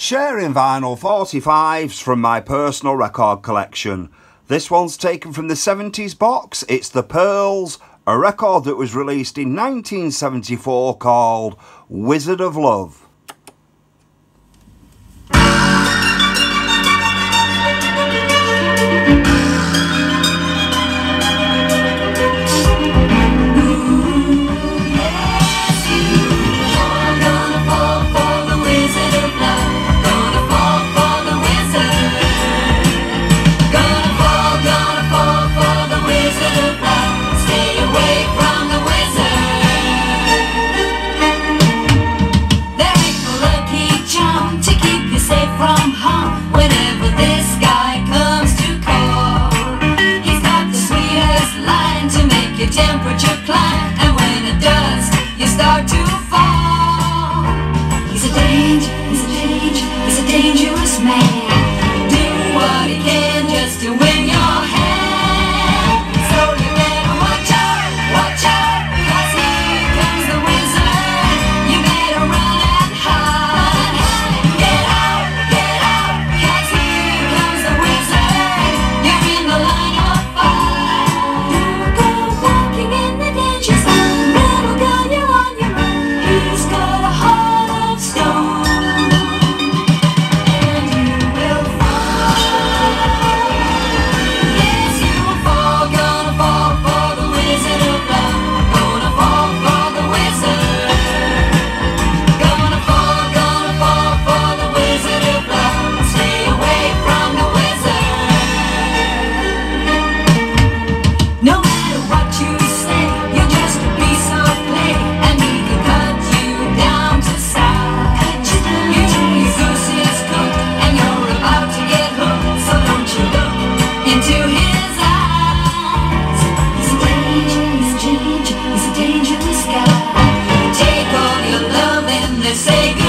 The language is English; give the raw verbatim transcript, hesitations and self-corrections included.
Sharing vinyl forty-fives from my personal record collection. This one's taken from the seventies box. It's The Pearls, a record that was released in nineteen seventy-four called Wizard of Love. Temperature climb, and when it does, you start to fall. He's a danger, he's a danger, he's a dangerous man. Do what he can just to win your hand. So you better watch out, watch out, 'cause here comes the wizard. You better run and hide, hide. Get out, get out, 'cause here comes the wizard. You're in the line of fire. No matter what you say, you're just a piece of clay, and he can cut you down to size. You know your goose is cooked, and you're about to get hooked, so don't you look into his eyes. He's a danger, he's a danger, he's a dangerous guy. Take all your love and then say goodbye.